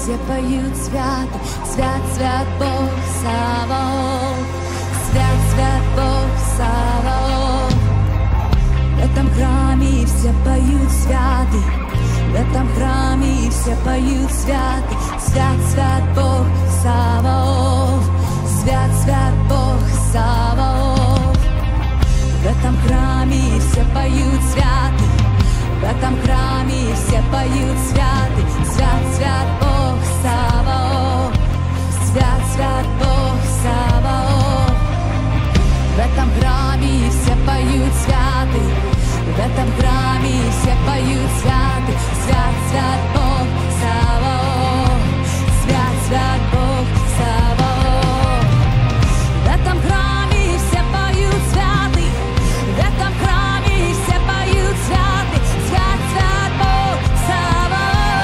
все поют святый, свят, свят Бог Саваоф, свят, свят Бог Саваоф. В этом храме все поют святый, в этом храме все поют святый, свят, свят Бог Саваоф, свят, свят Бог Саваоф. В этом храме все поют святый, в этом храме все поют святый, свят, свят Бог Саваоф, свят, свят Бог Саваоф. В этом храме все поют святый, в этом храме все поют святый, свят, свят Бог Саваоф, свят, свят Бог Саваоф. В этом храме все поют святый, в этом храме все поют святый, свят, свят Бог Саваоф.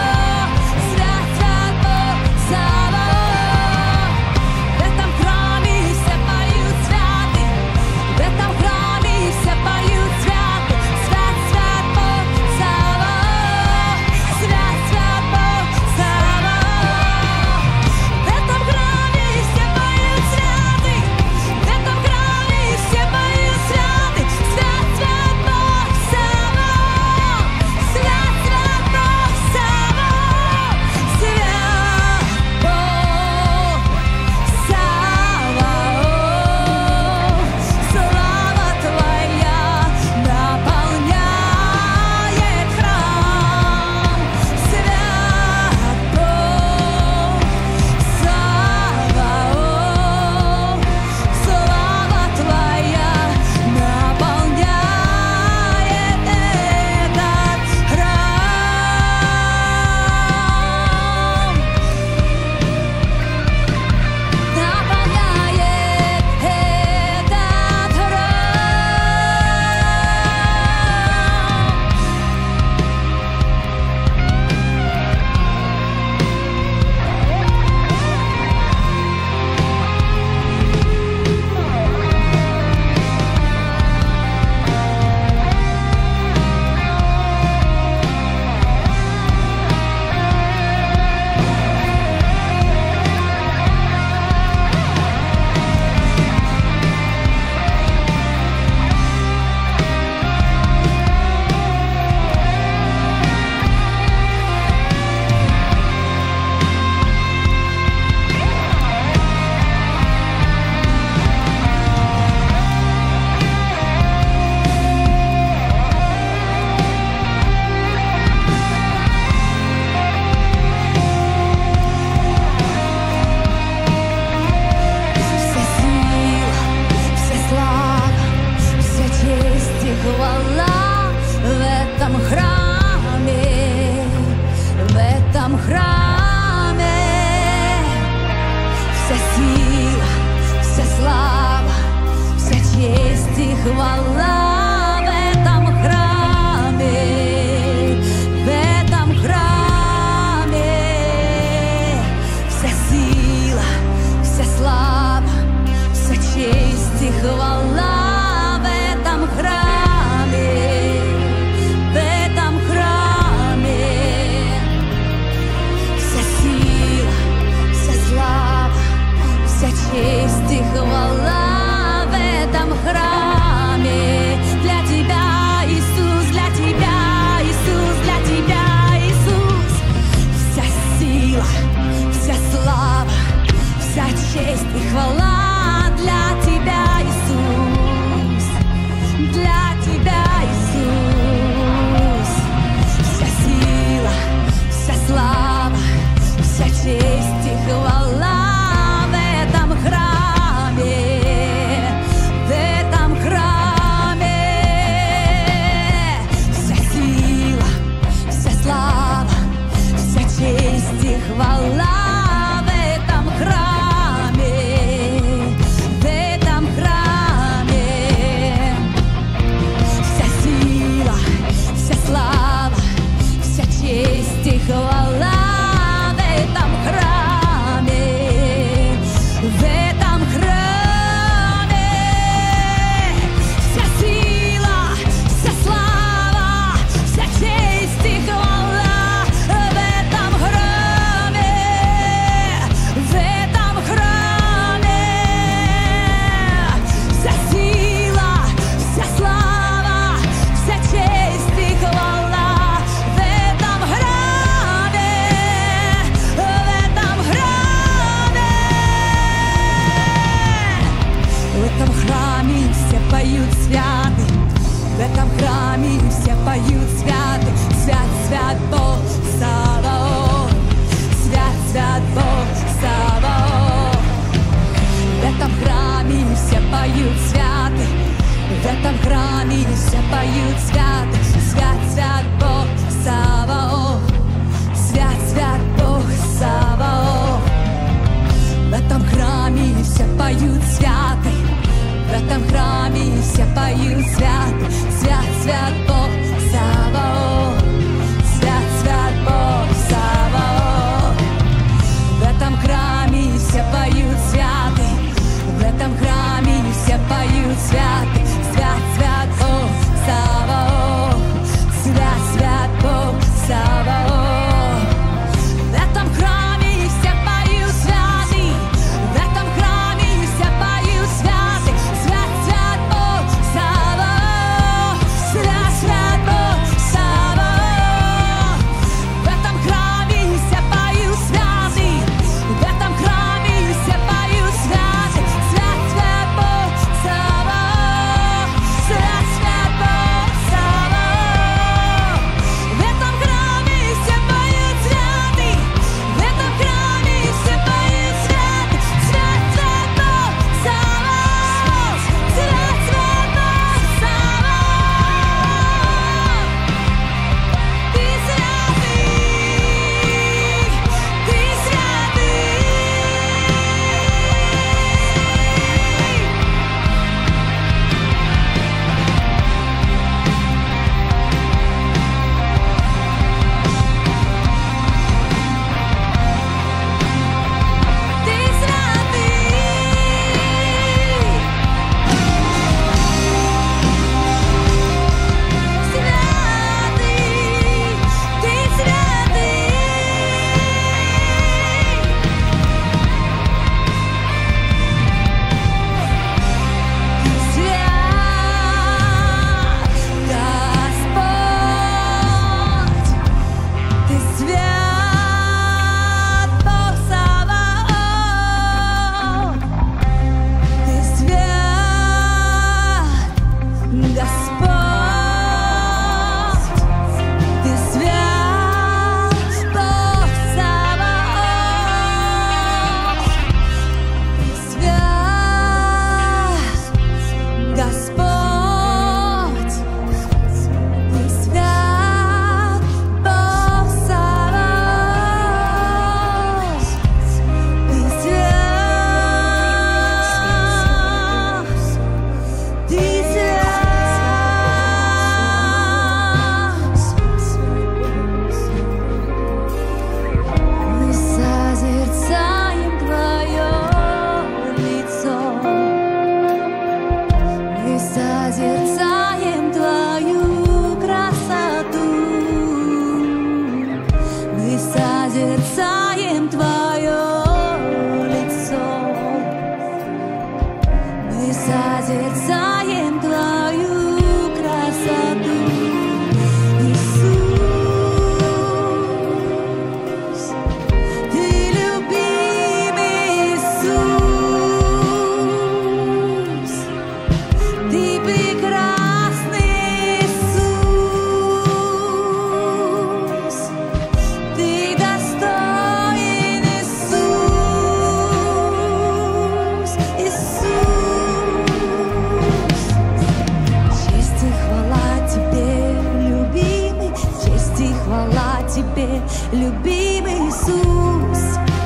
любимый Иисус,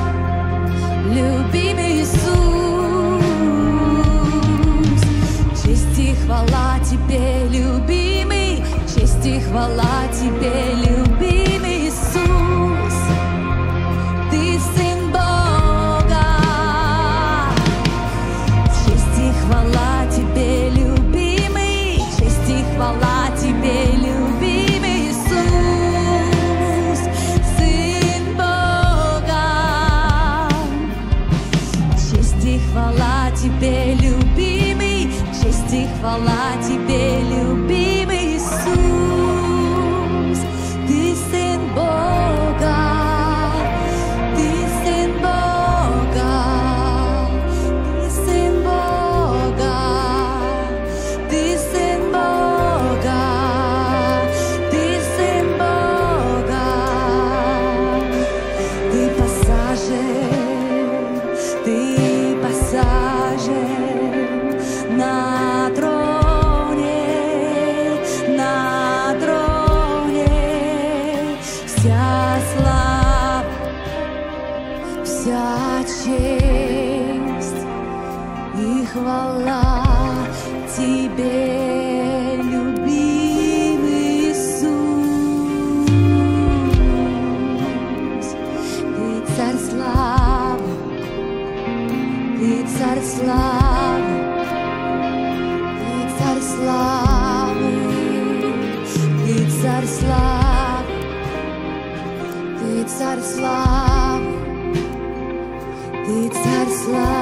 любимый Иисус. Честь и хвала Тебе, любимый, честь и хвала Тебе, любимый Иисус. Ты Сын Бога. Честь и хвала Тебе, любимый, честь и хвала Тебе, любимый Иисус, Сын Бога. Честь и хвала Тебе, любимый, честь и хвала Тебе, любимый Иисус. Ты Сын Бога, Ты Сын Бога, Ты Сын Бога, Ты Сын Бога, Ты Сын Бога. Ты посажен на троне, вся слава, вся честь и хвала Тебе, любимый Иисус. Ты царь славы, Ты царь славы, Ты царь славы, Ты царь славы, Ты царь славы, Ты царь славы.